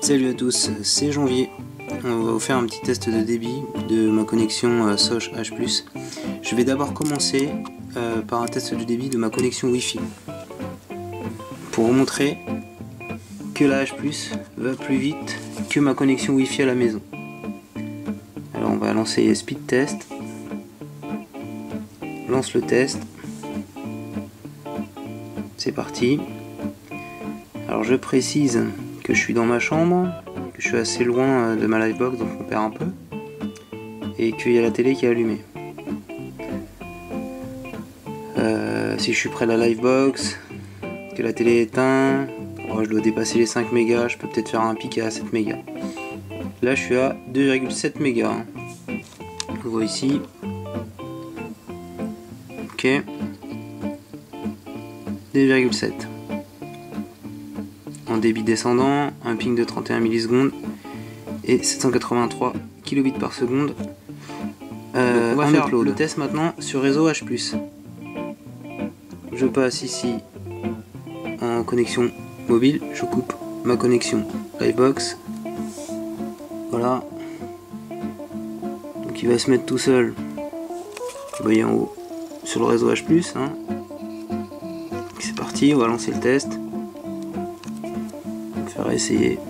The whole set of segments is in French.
Salut à tous, c'est Janvier. On va vous faire un petit test de débit de ma connexion Soch H+. Je vais d'abord commencer par un test de débit de ma connexion Wi-Fi pour vous montrer que la H+ va plus vite que ma connexion Wi-Fi à la maison. Alors on va lancer Speed Test. Lance le test. C'est parti. Alors je précise que je suis dans ma chambre, que je suis assez loin de ma Livebox, donc on perd un peu, et qu'il y a la télé qui est allumée. Si je suis près de la Livebox, que la télé est éteinte, je dois dépasser les 5 mégas, je peux peut-être faire un pic à 7 mégas. Là je suis à 2,7 mégas. On voit ici. Ok. 2,7. En débit descendant, un ping de 31 millisecondes et 783 kilobits par seconde. On va faire le test maintenant sur réseau H+. Je passe ici en connexion mobile, je coupe ma connexion Livebox. Voilà. Donc il va se mettre tout seul, vous voyez en haut, sur le réseau H+. Hein. C'est parti, on va lancer le test. Essayer.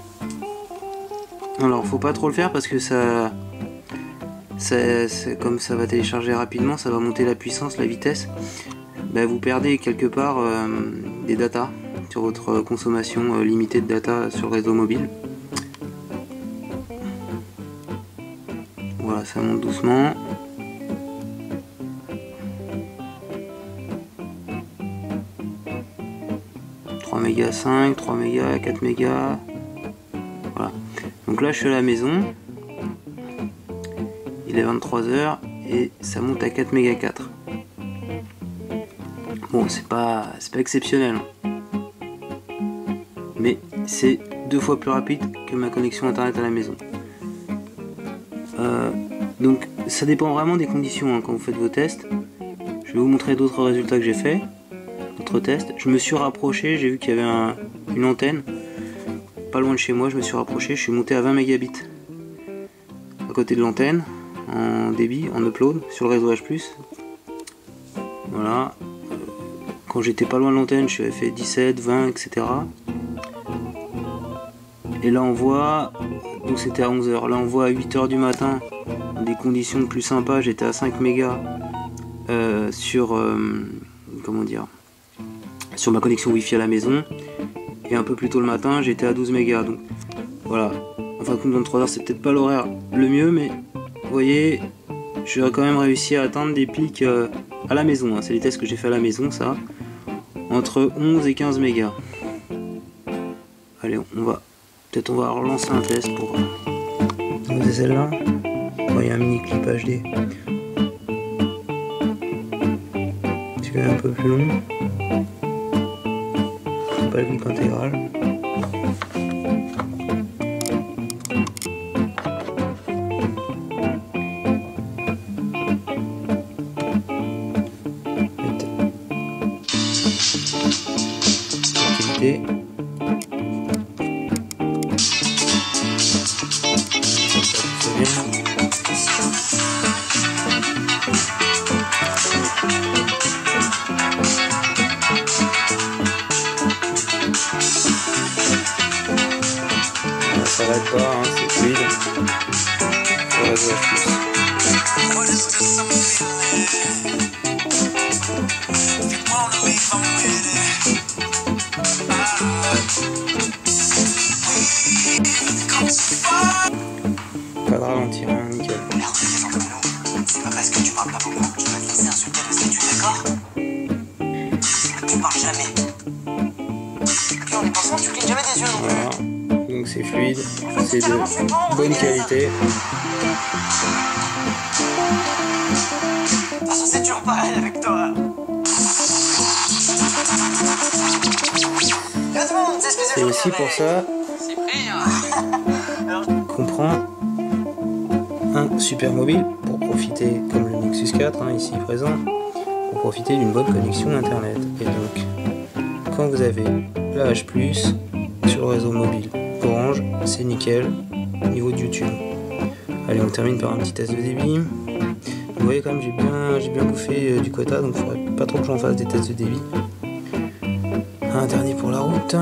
Alors faut pas trop le faire parce que comme ça va télécharger rapidement, ça va monter la puissance, la vitesse. Ben, vous perdez quelque part des datas sur votre consommation limitée de data sur le réseau mobile. Voilà, ça monte doucement. Mégas 5, 3 mégas, 4 mégas. Voilà. Donc là je suis à la maison. Il est 23h et ça monte à 4 mégas 4. Bon, c'est pas exceptionnel. Mais c'est 2 fois plus rapide que ma connexion internet à la maison. Donc ça dépend vraiment des conditions hein, quand vous faites vos tests. Je vais vous montrer d'autres résultats que j'ai fait. Test, je me suis rapproché, j'ai vu qu'il y avait une antenne pas loin de chez moi, je me suis rapproché, je suis monté à 20 mégabits à côté de l'antenne en débit, en upload sur le réseau H+. Voilà, quand j'étais pas loin de l'antenne, je suis fait 17, 20, etc. Et là on voit, donc c'était à 11h, là on voit à 8h du matin, des conditions plus sympas, j'étais à 5 mégas sur comment dire, sur ma connexion Wi-Fi à la maison, et un peu plus tôt le matin j'étais à 12 mégas. Donc voilà, enfin comme 23h c'est peut-être pas l'horaire le mieux, mais vous voyez, j'ai quand même réussi à atteindre des pics à la maison, hein. C'est les tests que j'ai fait à la maison, ça, entre 11 et 15 mégas. Allez, on va relancer un test pour c'est celle-là. Il y a un mini clip HD, celui-là un peu plus long, pas le clip intégral. Activité. Ça s'arrête pas, hein, c'est fluide. Sur la voie H+. Pas de ralentir, hein, nickel. C'est pas parce que tu parles pas beaucoup que tu vas te laisser insulter de ce que tu es, d'accord? Tu parles jamais. Et puis en y pensant, tu clignes jamais des yeux non plus. Voilà. Donc c'est fluide, c'est de bonne qualité. De toute façon, c'est toujours pareil avec toi. Et aussi pour ça qu'on prend un super mobile pour profiter, comme le Nexus 4 hein, ici présent, pour profiter d'une bonne connexion internet. Et donc quand vous avez la H+, sur le réseau mobile Orange, c'est nickel au niveau de YouTube. Allez, on termine par un petit test de débit. Vous voyez quand même, j'ai bien bouffé du quota, donc il faudrait pas trop que j'en fasse des tests de débit. Un dernier pour la route.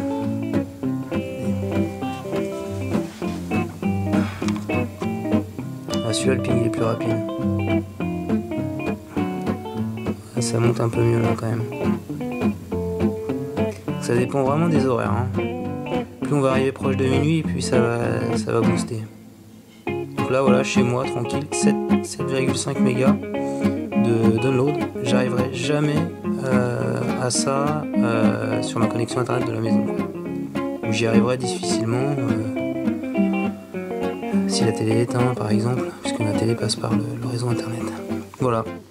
Ah, celui-là, le ping il est plus rapide. Ah, ça monte un peu mieux là quand même. Ça dépend vraiment des horaires. Hein. Plus on va arriver proche de minuit, plus ça va booster. Donc là voilà, chez moi tranquille, 7,5 mégas de download. J'arriverai jamais à ça sur ma connexion internet de la maison. J'y arriverai difficilement si la télé est éteinte par exemple, puisque ma télé passe par le réseau internet. Voilà.